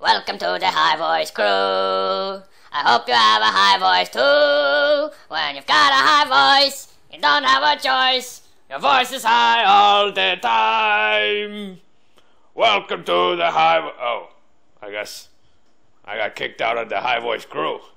Welcome to the High Voice Crew. I hope you have a high voice too. When you've got a high voice, you don't have a choice. Your voice is high all the time. Welcome to the I guess I got kicked out of the High Voice Crew.